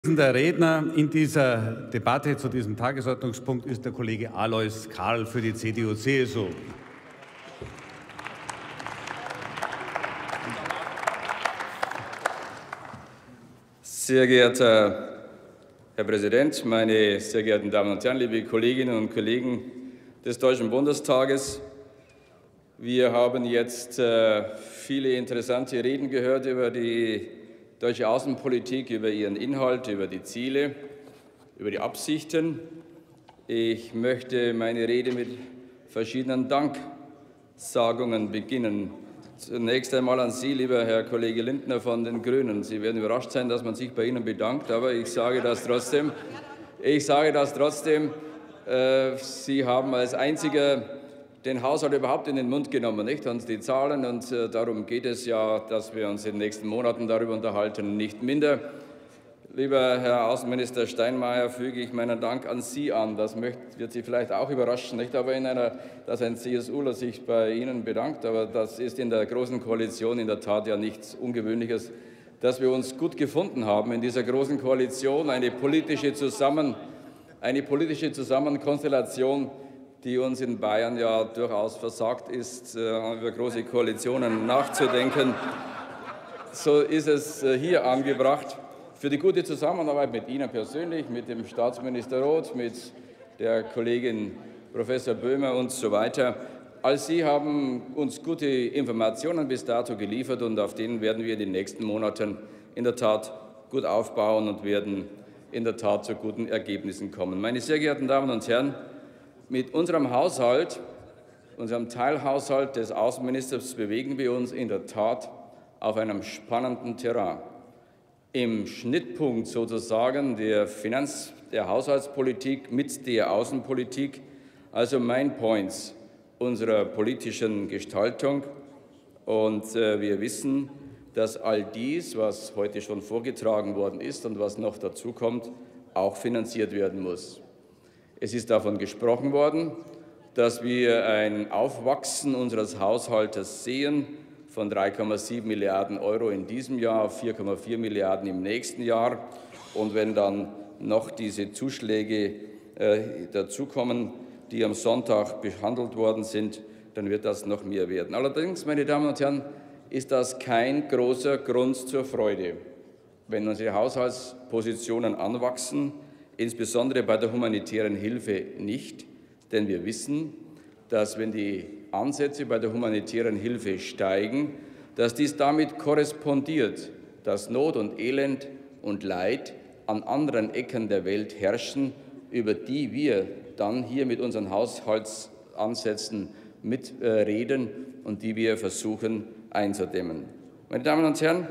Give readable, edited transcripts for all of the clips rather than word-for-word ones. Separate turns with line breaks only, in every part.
Der Redner in dieser Debatte zu diesem Tagesordnungspunkt ist der Kollege Alois Karl für die CDU-CSU.
Sehr geehrter Herr Präsident, meine sehr geehrten Damen und Herren, liebe Kolleginnen und Kollegen des Deutschen Bundestages! Wir haben jetzt viele interessante Reden gehört über die deutsche Außenpolitik, über ihren Inhalt, über die Ziele, über die Absichten. Ich möchte meine Rede mit verschiedenen Danksagungen beginnen. Zunächst einmal an Sie, lieber Herr Kollege Lindner von den Grünen. Sie werden überrascht sein, dass man sich bei Ihnen bedankt, aber ich sage das trotzdem. Sie haben als einziger den Haushalt überhaupt in den Mund genommen, nicht? Und die Zahlen, und darum geht es ja, dass wir uns in den nächsten Monaten darüber unterhalten, nicht minder. Lieber Herr Außenminister Steinmeier, füge ich meinen Dank an Sie an. Das wird Sie vielleicht auch überraschen, nicht? Aber dass ein CSUler sich bei Ihnen bedankt, aber das ist in der Großen Koalition in der Tat ja nichts Ungewöhnliches, dass wir uns gut gefunden haben in dieser Großen Koalition, eine politische Zusammenkonstellation, die uns in Bayern ja durchaus versagt ist, über große Koalitionen nachzudenken. So ist es hier angebracht. Für die gute Zusammenarbeit mit Ihnen persönlich, mit dem Staatsminister Roth, mit der Kollegin Professor Böhmer und so weiter. All Sie haben uns gute Informationen bis dato geliefert, und auf denen werden wir in den nächsten Monaten in der Tat gut aufbauen und werden in der Tat zu guten Ergebnissen kommen. Meine sehr geehrten Damen und Herren, mit unserem Haushalt, unserem Teilhaushalt des Außenministers, bewegen wir uns in der Tat auf einem spannenden Terrain. Im Schnittpunkt sozusagen der Haushaltspolitik mit der Außenpolitik, also Main Points unserer politischen Gestaltung. Und wir wissen, dass all dies, was heute schon vorgetragen worden ist und was noch dazu kommt, auch finanziert werden muss. Es ist davon gesprochen worden, dass wir ein Aufwachsen unseres Haushaltes sehen von 3,7 Milliarden € in diesem Jahr auf 4,4 Milliarden € im nächsten Jahr. Und wenn dann noch diese Zuschläge dazukommen, die am Sonntag behandelt worden sind, dann wird das noch mehr werden. Allerdings, meine Damen und Herren, ist das kein großer Grund zur Freude, wenn unsere Haushaltspositionen anwachsen, insbesondere bei der humanitären Hilfe nicht. Denn wir wissen, dass, wenn die Ansätze bei der humanitären Hilfe steigen, dass dies damit korrespondiert, dass Not und Elend und Leid an anderen Ecken der Welt herrschen, über die wir dann hier mit unseren Haushaltsansätzen mitreden und die wir versuchen einzudämmen. Meine Damen und Herren,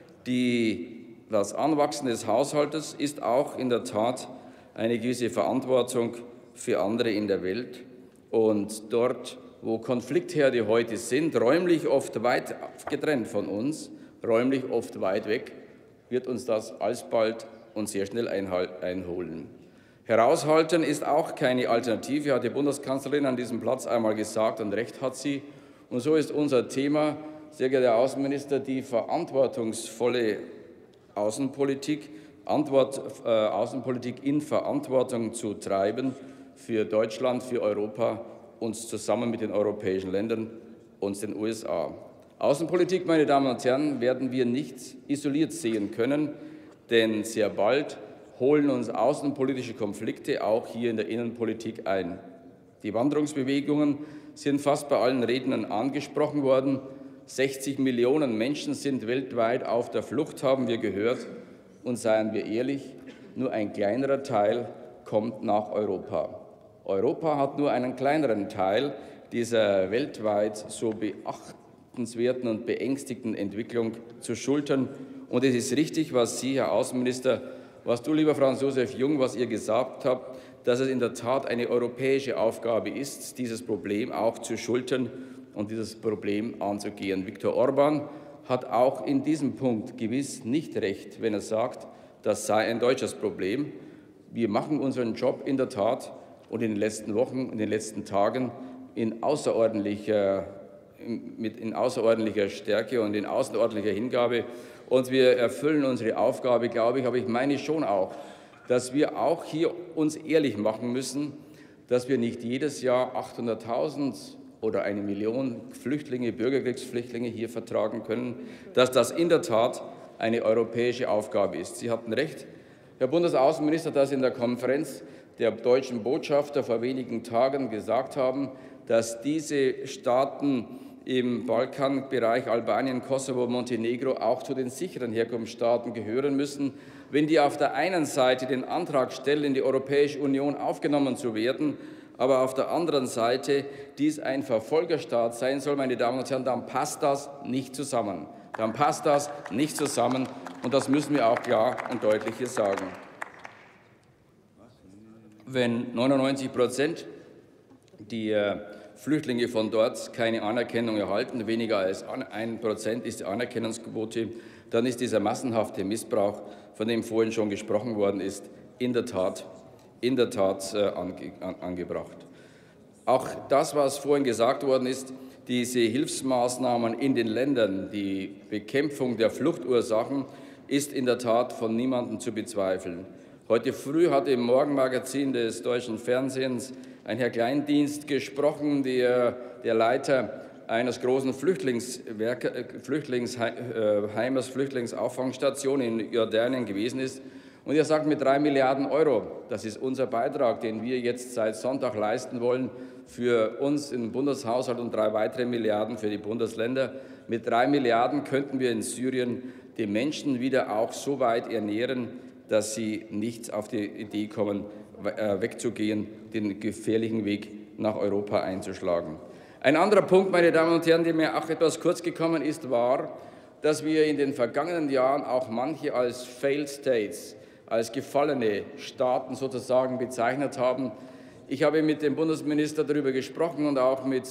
das Anwachsen des Haushaltes ist auch in der Tat eine gewisse Verantwortung für andere in der Welt. Und dort, wo Konfliktherde heute sind, räumlich oft weit getrennt von uns, räumlich oft weit weg, wird uns das alsbald und sehr schnell einholen. Heraushalten ist auch keine Alternative, hat die Bundeskanzlerin an diesem Platz einmal gesagt, und recht hat sie. Und so ist unser Thema, sehr geehrter Herr Außenminister, die verantwortungsvolle Außenpolitik, Außenpolitik in Verantwortung zu treiben für Deutschland, für Europa, uns zusammen mit den europäischen Ländern und den USA. Außenpolitik, meine Damen und Herren, werden wir nicht isoliert sehen können, denn sehr bald holen uns außenpolitische Konflikte auch hier in der Innenpolitik ein. Die Wanderungsbewegungen sind fast bei allen Rednern angesprochen worden. 60 Millionen Menschen sind weltweit auf der Flucht, haben wir gehört. Und seien wir ehrlich, nur ein kleinerer Teil kommt nach Europa. Europa hat nur einen kleineren Teil dieser weltweit so beachtenswerten und beängstigenden Entwicklung zu schultern. Und es ist richtig, was Sie, Herr Außenminister, was du, lieber Franz Josef Jung, was ihr gesagt habt, dass es in der Tat eine europäische Aufgabe ist, dieses Problem auch zu schultern und dieses Problem anzugehen. Viktor Orban hat auch in diesem Punkt gewiss nicht recht, wenn er sagt, das sei ein deutsches Problem. Wir machen unseren Job in der Tat und in den letzten Wochen, in den letzten Tagen in außerordentlicher Stärke und in außerordentlicher Hingabe. und wir erfüllen unsere Aufgabe, glaube ich. Aber ich meine schon auch, dass wir auch hier uns ehrlich machen müssen, dass wir nicht jedes Jahr 800.000 oder 1 Million Flüchtlinge, Bürgerkriegsflüchtlinge hier vertragen können, dass das in der Tat eine europäische Aufgabe ist. Sie hatten recht, Herr Bundesaußenminister, dass in der Konferenz der deutschen Botschafter vor wenigen Tagen gesagt haben, dass diese Staaten im Balkanbereich, Albanien, Kosovo, Montenegro, auch zu den sicheren Herkunftsstaaten gehören müssen. Wenn die auf der einen Seite den Antrag stellen, in die Europäische Union aufgenommen zu werden, aber auf der anderen Seite dies ein Verfolgerstaat sein soll, meine Damen und Herren, dann passt das nicht zusammen. Dann passt das nicht zusammen, und das müssen wir auch klar und deutlich hier sagen. Wenn 99% die Flüchtlinge von dort keine Anerkennung erhalten, weniger als 1% ist die Anerkennungsquote, dann ist dieser massenhafte Missbrauch, von dem vorhin schon gesprochen worden ist, in der Tat angebracht. Auch das, was vorhin gesagt worden ist, diese Hilfsmaßnahmen in den Ländern, die Bekämpfung der Fluchtursachen, ist in der Tat von niemandem zu bezweifeln. Heute früh hat im Morgenmagazin des deutschen Fernsehens ein Herr Kleindienst gesprochen, der Leiter eines großen Flüchtlingsauffangstation in Jordanien gewesen ist. Und er sagt, mit 3 Milliarden Euro, das ist unser Beitrag, den wir jetzt seit Sonntag leisten wollen, für uns im Bundeshaushalt und 3 weitere Milliarden für die Bundesländer. Mit 3 Milliarden könnten wir in Syrien die Menschen wieder auch so weit ernähren, dass sie nicht auf die Idee kommen, wegzugehen, den gefährlichen Weg nach Europa einzuschlagen. Ein anderer Punkt, meine Damen und Herren, der mir auch etwas kurz gekommen ist, war, dass wir in den vergangenen Jahren auch manche als Failed States, als gefallene Staaten sozusagen bezeichnet haben. Ich habe mit dem Bundesminister darüber gesprochen und auch mit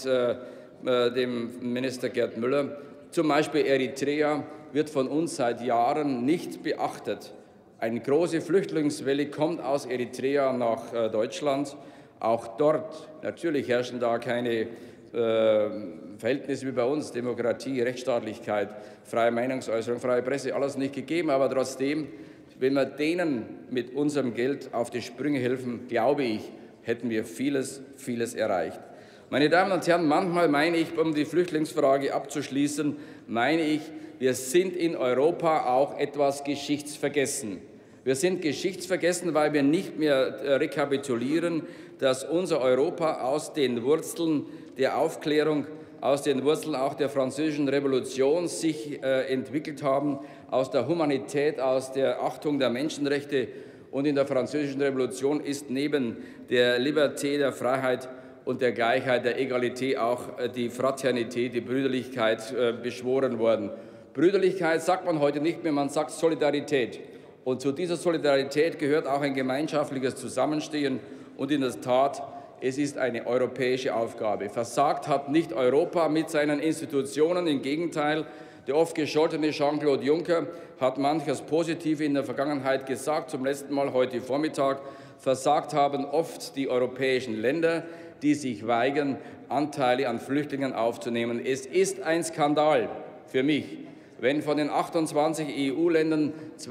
dem Minister Gerd Müller. Zum Beispiel Eritrea wird von uns seit Jahren nicht beachtet. Eine große Flüchtlingswelle kommt aus Eritrea nach Deutschland. Auch dort, natürlich herrschen da keine Verhältnisse wie bei uns, Demokratie, Rechtsstaatlichkeit, freie Meinungsäußerung, freie Presse, alles nicht gegeben. Aber trotzdem, wenn wir denen mit unserem Geld auf die Sprünge helfen, glaube ich, hätten wir vieles erreicht. Meine Damen und Herren, manchmal meine ich, um die Flüchtlingsfrage abzuschließen, meine ich, wir sind in Europa auch etwas geschichtsvergessen. Wir sind geschichtsvergessen, weil wir nicht mehr rekapitulieren, dass unser Europa aus den Wurzeln der Aufklärung, aus den Wurzeln auch der Französischen Revolution sich entwickelt haben, aus der Humanität, aus der Achtung der Menschenrechte. Und in der Französischen Revolution ist neben der Liberté, der Freiheit und der Gleichheit, der Egalité auch die Fraternität, die Brüderlichkeit beschworen worden. Brüderlichkeit sagt man heute nicht mehr, man sagt Solidarität. Und zu dieser Solidarität gehört auch ein gemeinschaftliches Zusammenstehen. Und in der Tat, es ist eine europäische Aufgabe. Versagt hat nicht Europa mit seinen Institutionen, im Gegenteil. Der oft gescholtene Jean-Claude Juncker hat manches Positive in der Vergangenheit gesagt, zum letzten Mal heute Vormittag. Versagt haben oft die europäischen Länder, die sich weigern, Anteile an Flüchtlingen aufzunehmen. Es ist ein Skandal für mich, wenn von den 28 EU-Ländern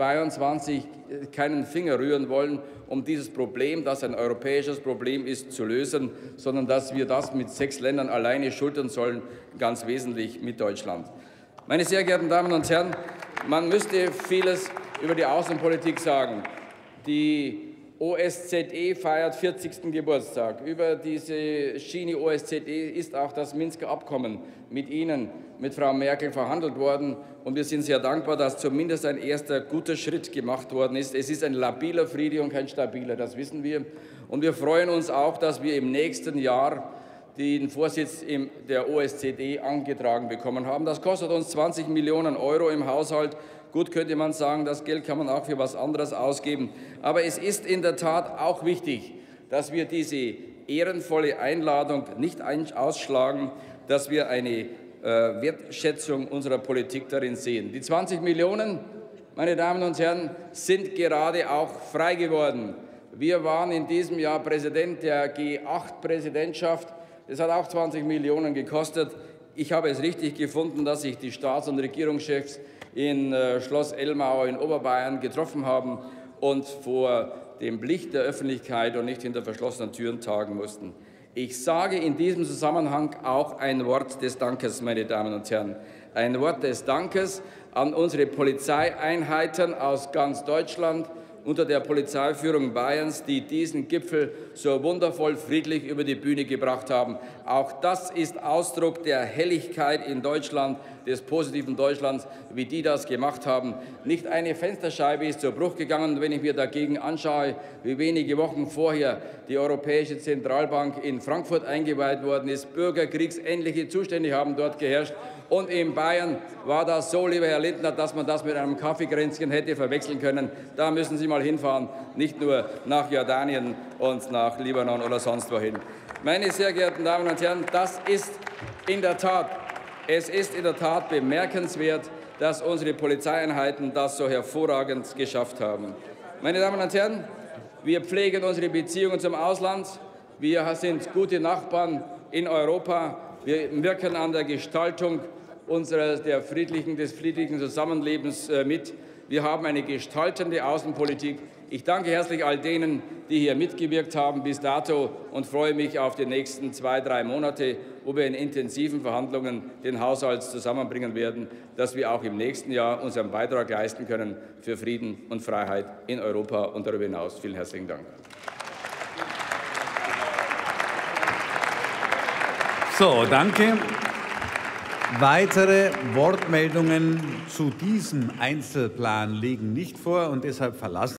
22 keinen Finger rühren wollen, um dieses Problem, das ein europäisches Problem ist, zu lösen, sondern dass wir das mit 6 Ländern alleine schultern sollen, ganz wesentlich mit Deutschland. Meine sehr geehrten Damen und Herren, man müsste vieles über die Außenpolitik sagen. Die OSZE feiert 40. Geburtstag. Über diese Schiene OSZE ist auch das Minsker Abkommen mit Ihnen, mit Frau Merkel, verhandelt worden. Und wir sind sehr dankbar, dass zumindest ein erster guter Schritt gemacht worden ist. Es ist ein labiler Friede und kein stabiler, das wissen wir. Und wir freuen uns auch, dass wir im nächsten Jahr den Vorsitz der OSZE angetragen bekommen haben. Das kostet uns 20 Millionen Euro im Haushalt. Gut, könnte man sagen, das Geld kann man auch für etwas anderes ausgeben. Aber es ist in der Tat auch wichtig, dass wir diese ehrenvolle Einladung nicht ausschlagen, dass wir eine Wertschätzung unserer Politik darin sehen. Die 20 Millionen, meine Damen und Herren, sind gerade auch frei geworden. Wir waren in diesem Jahr Präsident der G8-Präsidentschaft. Das hat auch 20 Millionen gekostet. Ich habe es richtig gefunden, dass sich die Staats- und Regierungschefs in Schloss Elmau in Oberbayern getroffen haben und vor dem Blick der Öffentlichkeit und nicht hinter verschlossenen Türen tagen mussten. Ich sage in diesem Zusammenhang auch ein Wort des Dankes, meine Damen und Herren. Ein Wort des Dankes an unsere Polizeieinheiten aus ganz Deutschland unter der Polizeiführung Bayerns, die diesen Gipfel so wundervoll friedlich über die Bühne gebracht haben. Auch das ist Ausdruck der Helligkeit in Deutschland, des positiven Deutschlands, wie die das gemacht haben. Nicht eine Fensterscheibe ist zu Bruch gegangen, wenn ich mir dagegen anschaue, wie wenige Wochen vorher die Europäische Zentralbank in Frankfurt eingeweiht worden ist. Bürgerkriegsähnliche Zustände haben dort geherrscht. Und in Bayern war das so, lieber Herr Lindner, dass man das mit einem Kaffeekränzchen hätte verwechseln können. Da müssen Sie mal hinfahren, nicht nur nach Jordanien und nach Libanon oder sonst wohin. Meine sehr geehrten Damen und Herren, es ist in der Tat bemerkenswert, dass unsere Polizeieinheiten das so hervorragend geschafft haben. Meine Damen und Herren, wir pflegen unsere Beziehungen zum Ausland. Wir sind gute Nachbarn in Europa. Wir wirken an der Gestaltung des friedlichen Zusammenlebens mit. Wir haben eine gestaltende Außenpolitik. Ich danke herzlich all denen, die hier mitgewirkt haben bis dato und freue mich auf die nächsten 2-3 Monate, wo wir in intensiven Verhandlungen den Haushalt zusammenbringen werden, dass wir auch im nächsten Jahr unseren Beitrag leisten können für Frieden und Freiheit in Europa und darüber hinaus. Vielen herzlichen Dank.
So, danke. Weitere Wortmeldungen zu diesem Einzelplan liegen nicht vor und deshalb verlassen